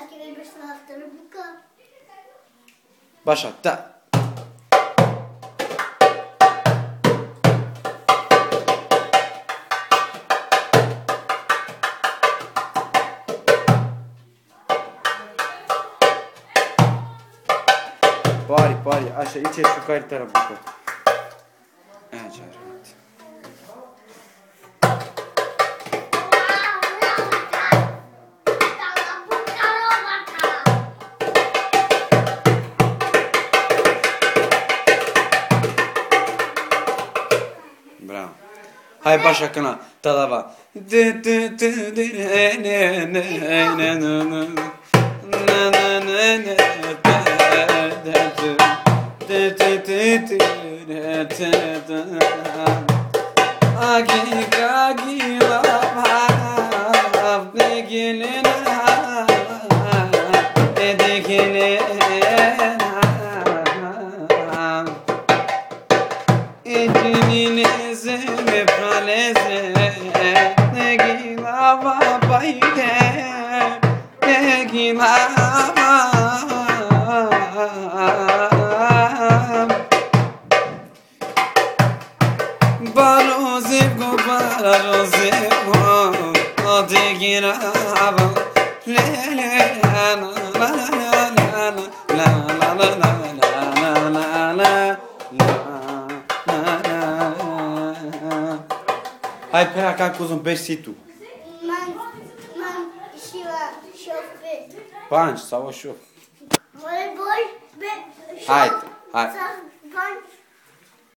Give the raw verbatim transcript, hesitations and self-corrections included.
Baša, ta. Pari, pari, așa, aici e șucari tăra bucă. Aici arăt. Bravo. Hai Baša cânta, ta da va. Agi agi la va de gelena de gelena ejini zeme praleze de gila va baide de gila Barozego, barozego, odigirava, le le la la la la la la la la la la la. Hai pe acá cu zumbești tu. Man, man, și la șofe. Panci sau o șof. Voi, voi, be, Hai, hai.